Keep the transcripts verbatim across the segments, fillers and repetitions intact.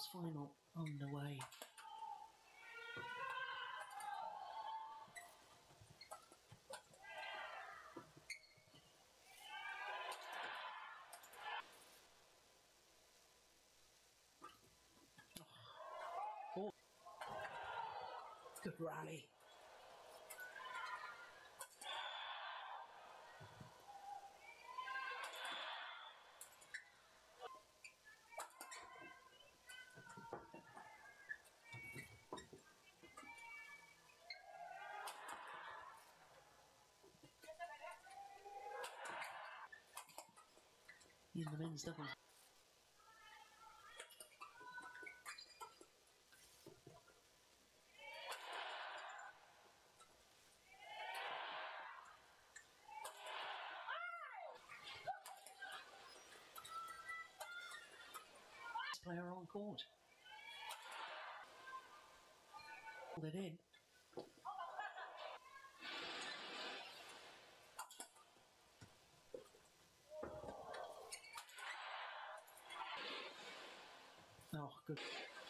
doubles final underway. Oh, good rally. In the men's doubles. Player on court. Pulled it in. Oh, good.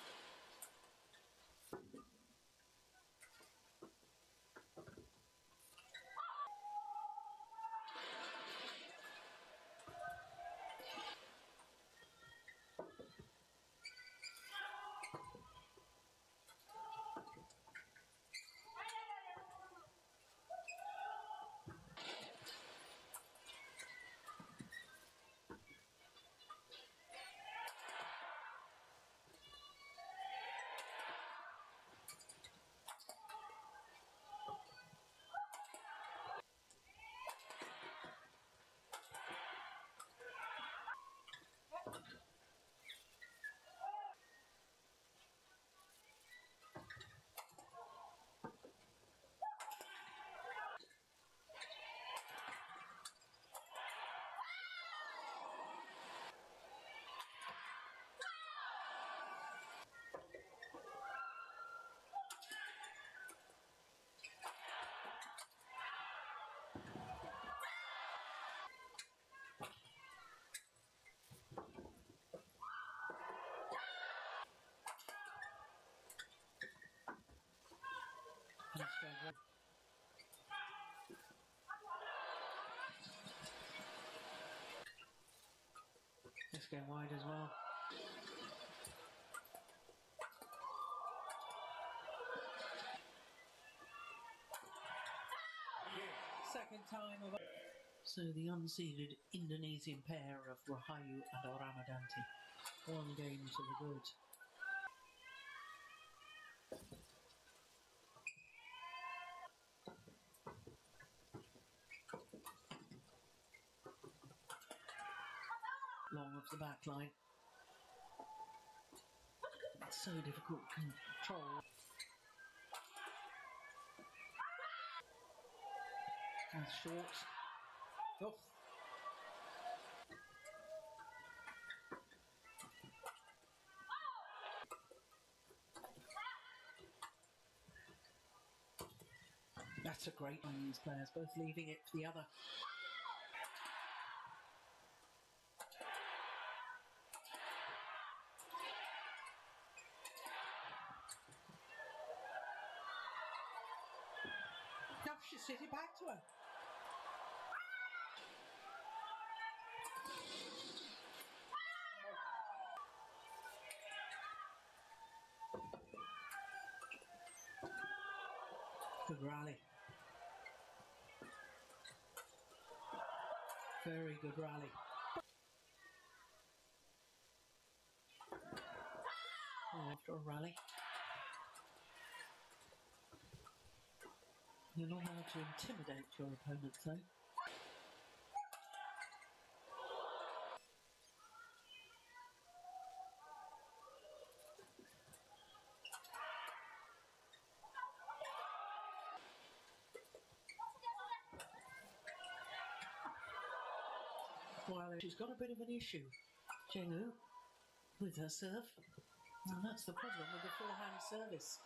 Let's go wide as well. Second time of. So the unseeded Indonesian pair of Rahayu and Ramadhanti. One game to the good. Long off the back line. It's so difficult to control. And short. Oh. That's a great one, these players, both leaving it for the other. Now she's sitting back to her. Good rally. Very good rally. Oh, after a rally. You're not allowed to intimidate your opponent, though. Well, she's got a bit of an issue, Zheng, with her serve. And that's the problem with the forehand service.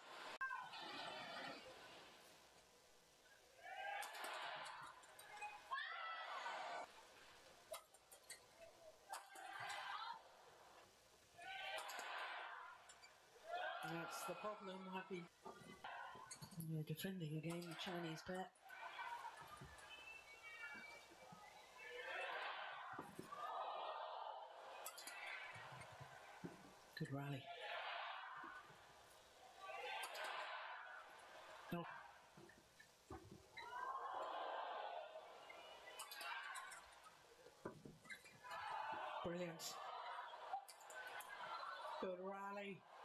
That's the problem. Happy. You're defending again, the Chinese pair. Good rally. Oh. Brilliant. Good rally.